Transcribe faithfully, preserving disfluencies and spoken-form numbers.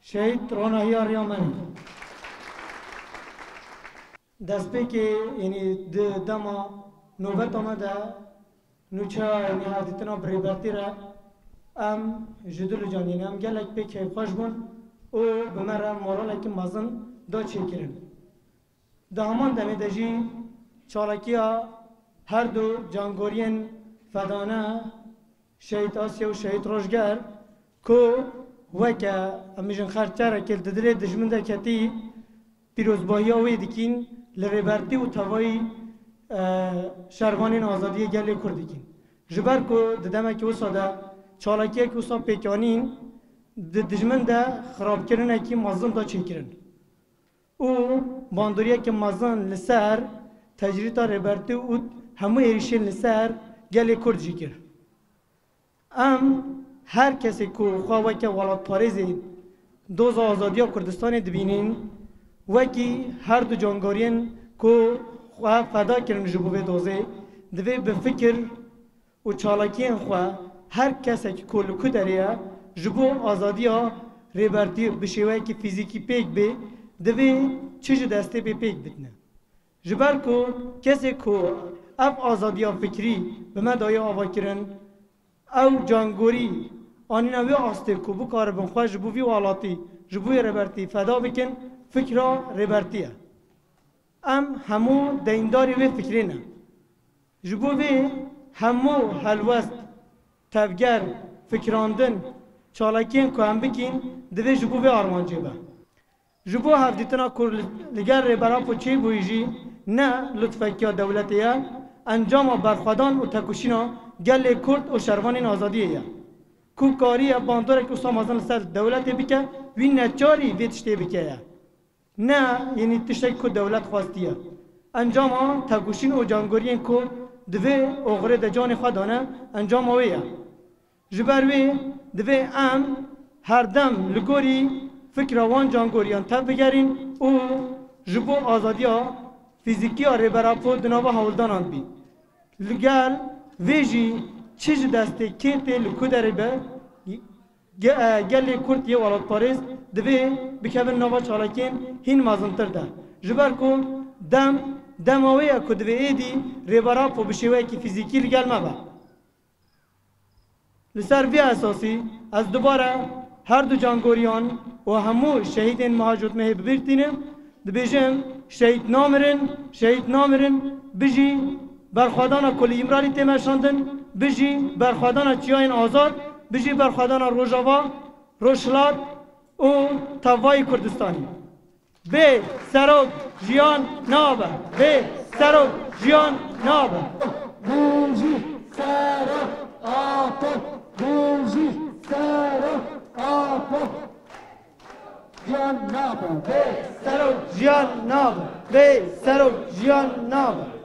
شهید رانهی آریامنی دست به که یعنی دما نوبت آمده نوچه یعنی حدیتنا بریبرتی را ام جدول جان یعنی ام گلک به که خوش بون او بمره مارال که مزن دا چه کرن ده همان دمی دجی چالکی ها هر دو جانگورین فدانه شهید آسیا و شهید روشگر که وکه امیجن خرچه که ددره دجمنده کتی پیروزباهی آوی دکین لریبرتی و توایی شهروانین آزادی گلی کردکین جبر که ددمه که وساده چالکیه که وسا پیکانین دجمنده خراب کرنه که مازن دا چه کرن او باندوریه که مازن لسر تجریتا ریبرتی و همه ایریشین لسر گلی کرد جی کر ام هر کسی که خواه که ولاد پارزی دوز آزادی کردستان دبینین وکی هر دو جانگارین که خواه فدا کرن جبو به دوزه دوی به فکر و چالاکین خواه هر کسی که کلکو داره جبو آزادی ها ریبرتی بشیوه که فیزیکی پیک بی دوی چیز دسته بی پیک بتنه جبر که کسی که اف آزادی ها فکری به من دایه آوا کرن او جانگوری آنی نوی آسته که بو کار بنخواه جبو وی والاتی جبوی ریبرتی فدا بکن فکرها ریبرتیه ام همو دینداری وی فکری نه جبو وی همو حلوست تفگر فکراندن چالاکین که هم بکین دوی جبو وی آرمانجی با جبو هفدیتنا کر لگر ریبرا پوچی بویجی نه لطفکیا دولتیه انجام برخوادان و تکوشینا گل کرد و شروانین آزادیه کوکاری بانداره که اصلا مازن سر دولتی بکه وی نچاری وی تشتی بکه نه یعنی تشتی که دولت خواستیه انجام ها تکوشین و جانگورین که دوی اغره ده جان خودانه انجام هاییه جبر وی دوی ام هر دم لگوری فکر وان جانگوریان تب بگرین او جبو آزادی ها فیزیکی ها ریبرا پو دنابا هولدان آن بید لگل ویجی چیز دسته کیتی لکو داره به گلی کرد یه ولاد پاریز دوی بکبن نوا چالاکین هین مازنتر ده جبر کن دم دم آویه که دوی ایدی ریبرا پو بشیوه که فیزیکی لگل مبا لسر وی اساسی از دوباره هر دو جانگوریان و همو شهیدین مهاجرت مهی ببیرتینم دبیجم شهید نامرن شهید نامرن بجی برخوادان کلی امرالی تیمشاندن بجی برخوادان چیاین آزاد بجی برخوادان روژاوا روشلات و توای کردستانی به سرک جیان نابه به سرک جیان نابه بجی سرک آتو بجی سرک آتو جیان نابه به سرک جیان نابه به سرک جیان نابه